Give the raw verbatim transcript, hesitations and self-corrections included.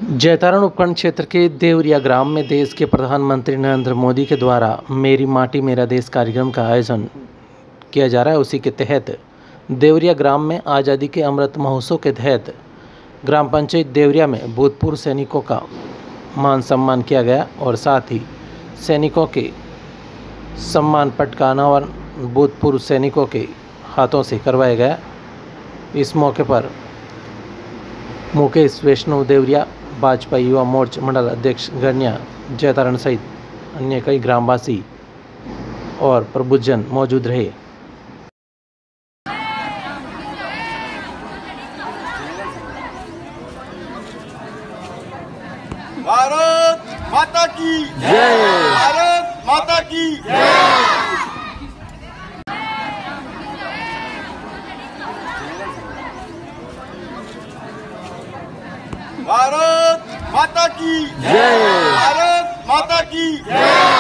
जैतारण उपखंड क्षेत्र के देवरिया ग्राम में देश के प्रधानमंत्री नरेंद्र मोदी के द्वारा मेरी माटी मेरा देश कार्यक्रम का आयोजन किया जा रहा है। उसी के तहत देवरिया ग्राम में आज़ादी के अमृत महोत्सव के तहत ग्राम पंचायत देवरिया में भूतपूर्व सैनिकों का मान सम्मान किया गया और साथ ही सैनिकों के सम्मान पट का अनावरण भूतपूर्व सैनिकों के हाथों से करवाया गया। इस मौके पर मुकेश वैष्णव देवरिया भाजपा युवा मोर्चा मंडल अध्यक्ष गन्या जैतारण सहित अन्य कई ग्रामवासी और प्रबुद्धजन मौजूद रहे। भारत माता की जय। भारत माता की जय। भारत माता की जय। भारत माता की जय।